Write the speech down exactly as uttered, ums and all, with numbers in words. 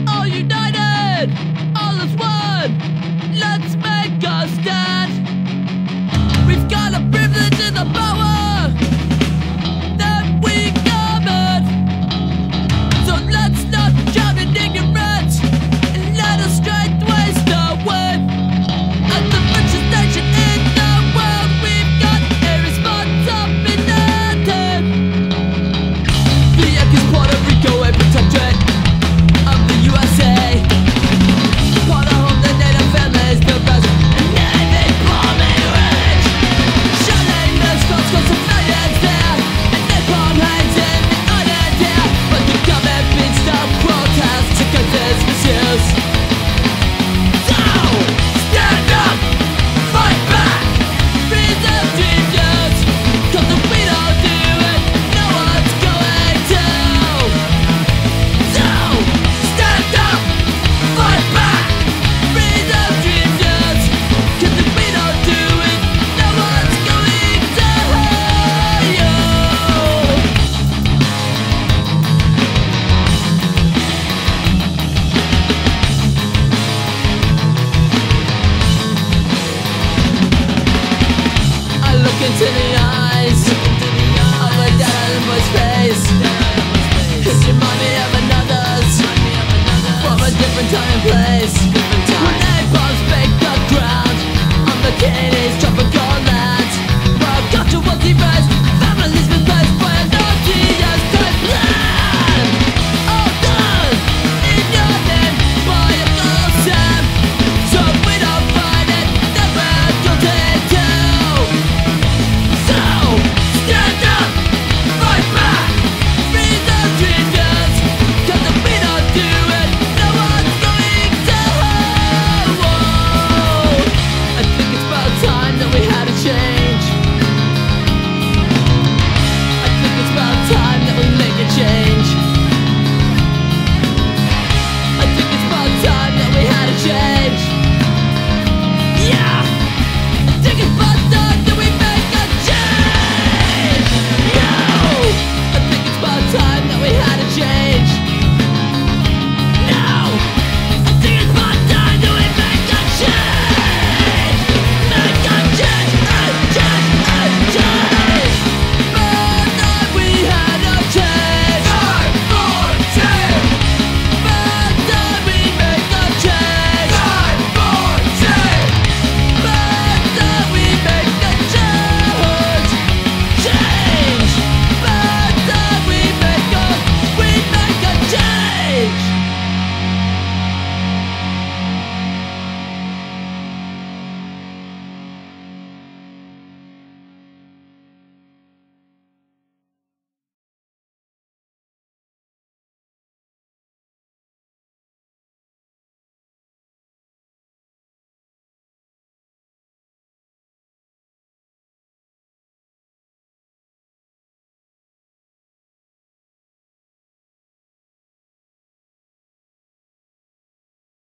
all united, all as one. Let's make a stand. We've got a privilege and the power that we covered. So let's not drown in ignorance and let our strength waste away. As the richest nation in the world, we've got a responsibility. Vieques, Puerto Rico, a protectorate of the U S A. Part of home, the native families, the rest, and Navy bombing rage. Shining the scrolls, cause the fires there, and they palm hands in the idea. But the government beats the protest because it's misuse. So, stand up, fight back, free the dreamers. Cause if we don't do it, no one's going to. So, stand up, fight back, free the dreamers. Cause if we don't do it, no one's going to. I look into the eyes